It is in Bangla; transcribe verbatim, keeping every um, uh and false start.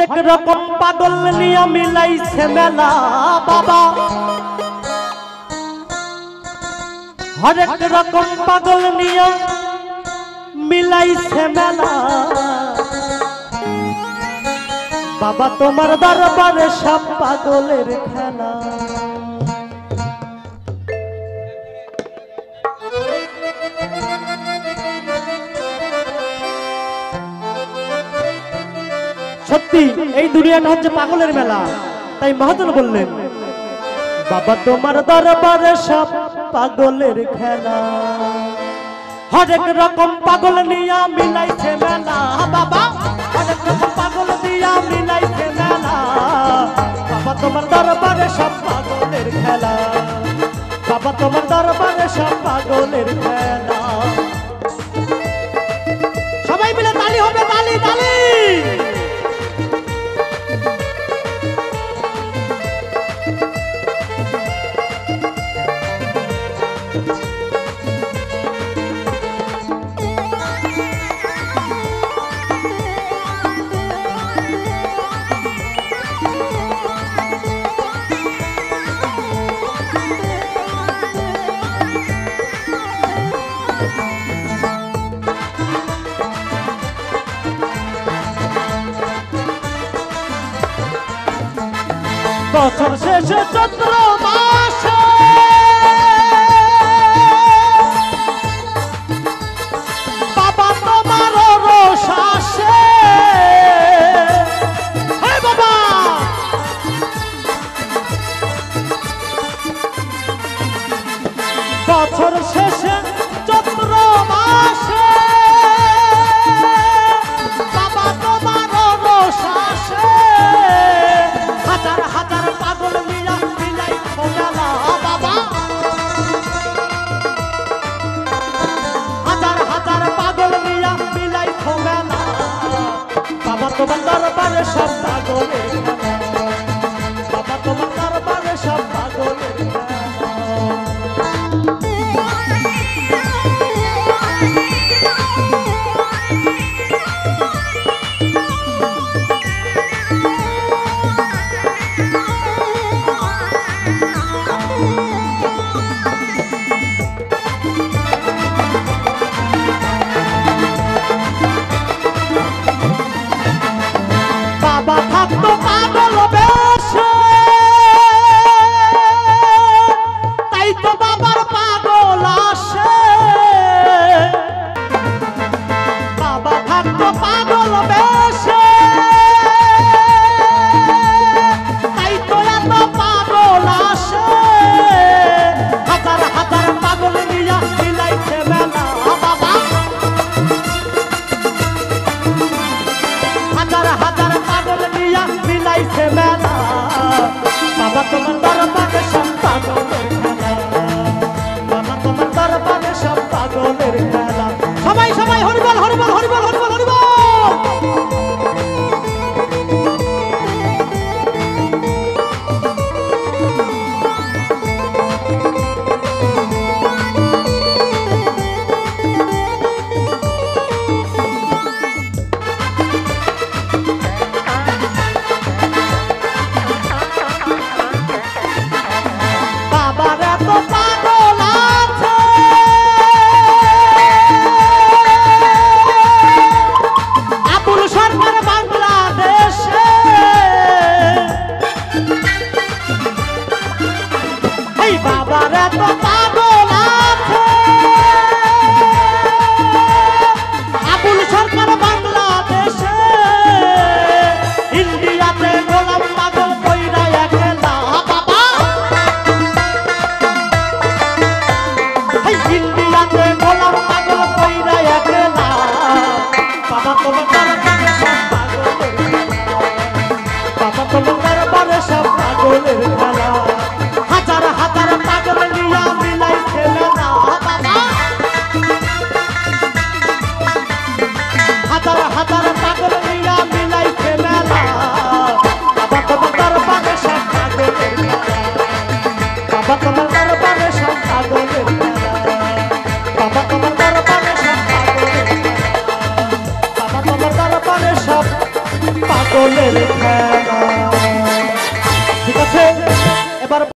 হরেক রকম পাগল নিয়ে মিলাইছে মেলা বাবা, হরেক রকম পাগল নিয়ে মিলাইছে মেলা বাবা, তোমার দরবারে সব পাগলের খেলা। সত্যি এই দুনিয়াটা হচ্ছে পাগলের মেলা, তাই মহাজন বললেন বাবা তোমার দরবারে সব পাগলের খেলা, হরেক রকম পাগল নিয়া মিলাইছে মেলা বাবা, হরেক রকম পাগল দিয়া মিলাইছে মেলা বাবা, তোমার দরবারে সব পাগলের খেলা, বাবা তোমার দরবারে সব পাগলের খেলা। সবাই মিলে তালি হবে, তালি তালি। বছর শেষে চৈত্র মাসে বাবা তোমার রোষ আসে, হে বাবা বছর শেষে চৈত্র মাসে বাবা তোমার রোষ আসে, হাজার হাজার পাগল মিলা মিলাই পাগলের খেলা। ঠিক আছে, এবার